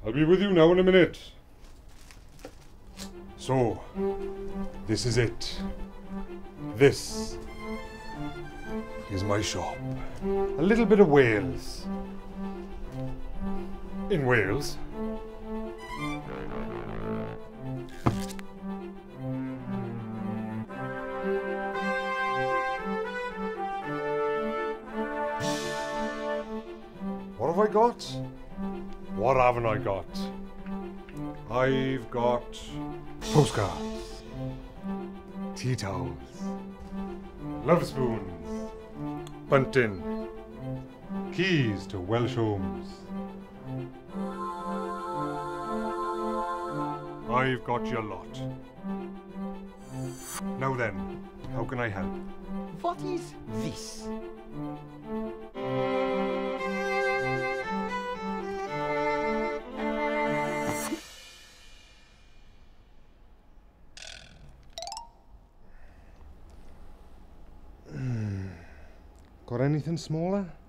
I'll be with you now in a minute. So, this is it. This is my shop. A little bit of Wales. In Wales. What have I got? What haven't I got? I've got postcards, tea towels, love spoons, bunting, keys to Welsh homes. I've got your lot. Now then, how can I help? What is this? Got anything smaller?